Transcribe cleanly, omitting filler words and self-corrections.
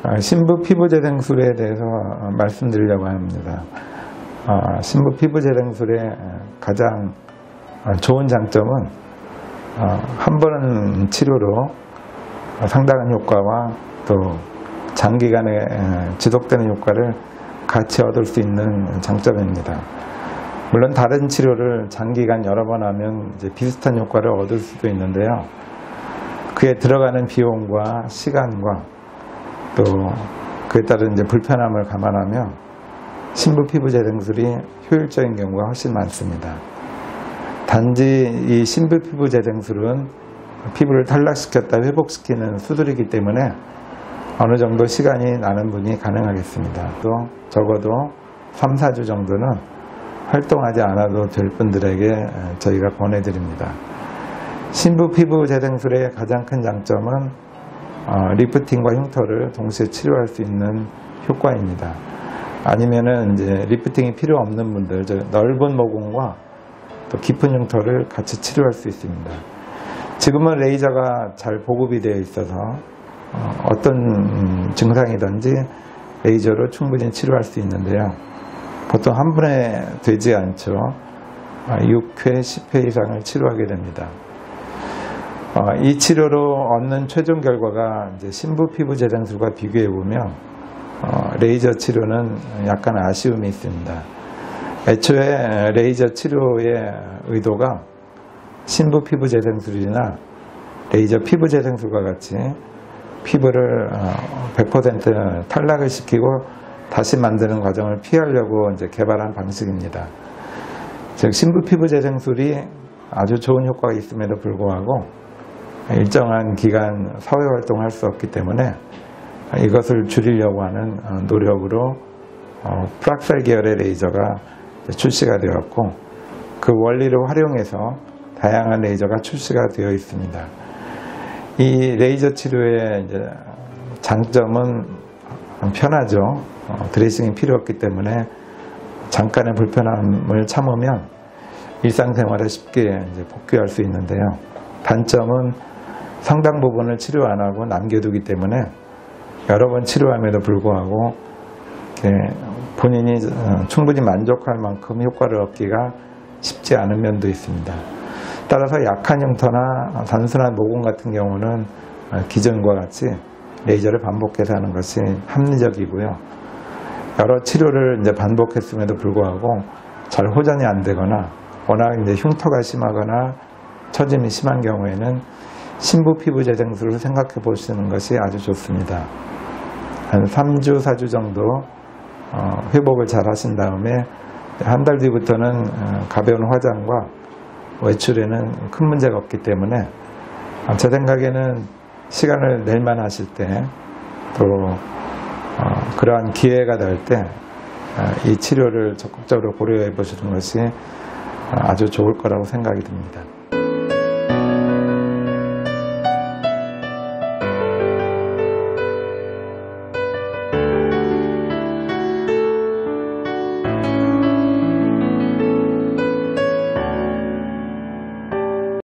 신부 피부재생술에 대해서 말씀드리려고 합니다. 신부 피부재생술의 가장 좋은 장점은 한 번 치료로 상당한 효과와 또 장기간의 지속되는 효과를 같이 얻을 수 있는 장점입니다. 물론 다른 치료를 장기간 여러 번 하면 이제 비슷한 효과를 얻을 수도 있는데요. 그에 들어가는 비용과 시간과 또 그에 따른 이제 불편함을 감안하면 신부 피부재생술이 효율적인 경우가 훨씬 많습니다. 단지 이 신부 피부재생술은 피부를 탈락시켰다 회복시키는 수술이기 때문에 어느 정도 시간이 나는 분이 가능하겠습니다. 또 적어도 3, 4주 정도는 활동하지 않아도 될 분들에게 저희가 권해드립니다. 신부 피부재생술의 가장 큰 장점은 리프팅과 흉터를 동시에 치료할 수 있는 효과입니다. 아니면은 이제 리프팅이 필요 없는 분들, 넓은 모공과 또 깊은 흉터를 같이 치료할 수 있습니다. 지금은 레이저가 잘 보급이 되어 있어서 어떤 증상이든지 레이저로 충분히 치료할 수 있는데요. 보통 한 번에 되지 않죠. 6회, 10회 이상을 치료하게 됩니다. 이 치료로 얻는 최종 결과가 이제 신부 피부 재생술과 비교해 보면 레이저 치료는 약간 아쉬움이 있습니다. 애초에 레이저 치료의 의도가 신부 피부 재생술이나 레이저 피부 재생술과 같이 피부를 100% 탈락을 시키고 다시 만드는 과정을 피하려고 이제 개발한 방식입니다. 즉 신부 피부 재생술이 아주 좋은 효과가 있음에도 불구하고 일정한 기간 사회활동을 할 수 없기 때문에 이것을 줄이려고 하는 노력으로 프락셀 계열의 레이저가 출시가 되었고 그 원리를 활용해서 다양한 레이저가 출시가 되어 있습니다. 이 레이저 치료의 이제 장점은 편하죠. 드레싱이 필요 없기 때문에 잠깐의 불편함을 참으면 일상생활에 쉽게 이제 복귀할 수 있는데요. 단점은 상당 부분을 치료 안 하고 남겨두기 때문에 여러 번 치료함에도 불구하고 본인이 충분히 만족할 만큼 효과를 얻기가 쉽지 않은 면도 있습니다. 따라서 약한 흉터나 단순한 모공 같은 경우는 기존과 같이 레이저를 반복해서 하는 것이 합리적이고요. 여러 치료를 이제 반복했음에도 불구하고 잘 호전이 안 되거나 워낙 이제 흉터가 심하거나 처짐이 심한 경우에는 신부 피부 재생술을 생각해 보시는 것이 아주 좋습니다. 한 3주, 4주 정도 회복을 잘 하신 다음에 한 달 뒤부터는 가벼운 화장과 외출에는 큰 문제가 없기 때문에 제 생각에는 시간을 낼만 하실 때 또 그러한 기회가 될 때 이 치료를 적극적으로 고려해 보시는 것이 아주 좋을 거라고 생각이 듭니다.